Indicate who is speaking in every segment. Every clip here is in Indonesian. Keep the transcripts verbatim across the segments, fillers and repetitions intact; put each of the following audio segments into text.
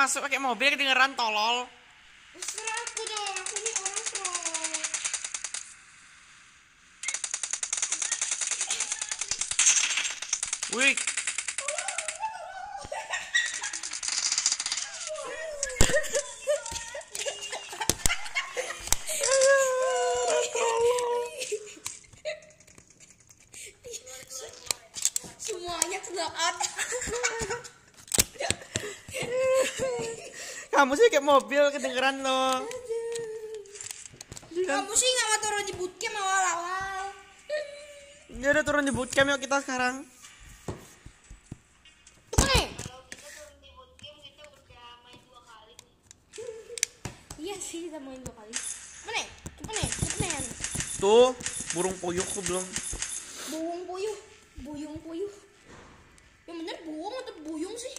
Speaker 1: masuk pakai mobil kedengeran tolol.
Speaker 2: Serah aku dong, aku ini orang pro.
Speaker 1: Wih.
Speaker 2: Semuanya kecelakaan.
Speaker 1: Kamu sih kayak mobil kedengeran lo.
Speaker 2: Kamu sih nggak turun di bootcamp awal-awal.
Speaker 1: Ya udah turun di bootcamp yuk kita sekarang.
Speaker 2: Cepet.
Speaker 3: Kalau kita turun di bootcamp kita udah main dua kali.
Speaker 2: Iya sih kita main dua kali. Mana? Cepet nih, cepet nih.
Speaker 1: Tuh, burung puyuhku belum.
Speaker 2: Buung puyuh, buyung puyuh. Yang bener buung atau buyung sih?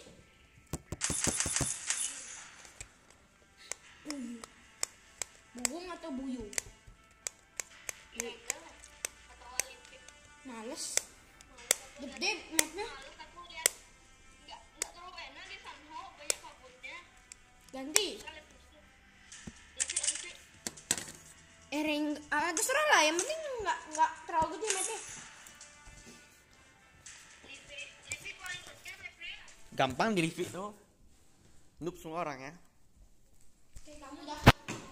Speaker 2: Buyung. Buung atau buyung?
Speaker 3: Ilegal atau Olimpik.
Speaker 2: Males. Gede mapnya.
Speaker 3: Males aku lihat. Nggak nggak terlalu enak di Sanho, banyak kabutnya.
Speaker 2: Ganti.
Speaker 3: Kita lihat musuh. Olimpik Olimpik.
Speaker 2: Eh ring, ah, terserah lah. Yang penting nggak nggak terlalu gede mapnya.
Speaker 3: Olimpik Olimpik paling kecil Olimpik.
Speaker 1: Gampang di review tuh. Noob semua orang ya.
Speaker 2: Oke kamu dah.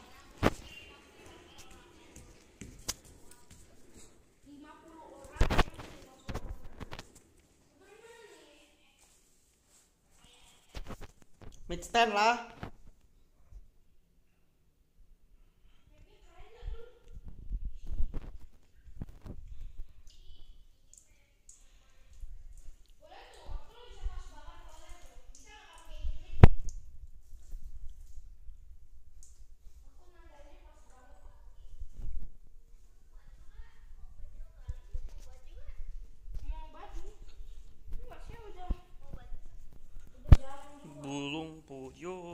Speaker 1: Mid stand lah.
Speaker 2: Mau baju? Enggak sih udah.
Speaker 1: Burung puyuh.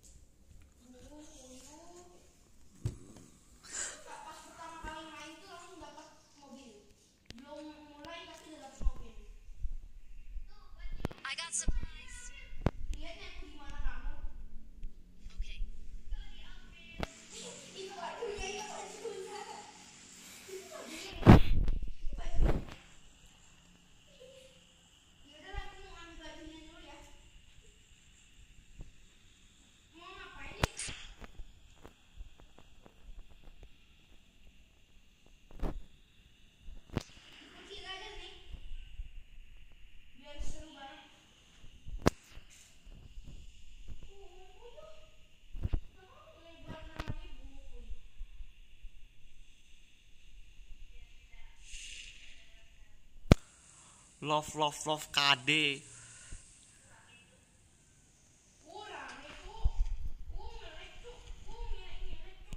Speaker 2: Pas pertama kali main tuh langsung dapat mobil. Belum mulai tapi udah dapat mobil.
Speaker 3: I got surprise.
Speaker 2: Lihatnya aku di mana kamu?
Speaker 3: Okay.
Speaker 2: Itu bajunya, itu bajunya. Ya udah aku mau ambil bajunya dulu ya. Mau ngapain nih? Kecil aja nih. Biar seru banget. Bunga puyuh. Kenapa lebar namanya bunga puyuh?
Speaker 1: Love love love K D.
Speaker 2: Kurang itu. Uh, melek tuh. Uh, melek-melek tuh.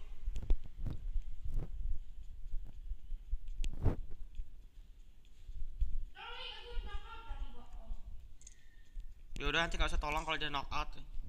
Speaker 2: Tolong nih, aku knock out tadi bohong.
Speaker 1: Ya udah nanti nggak usah tolong kalau dia knock out.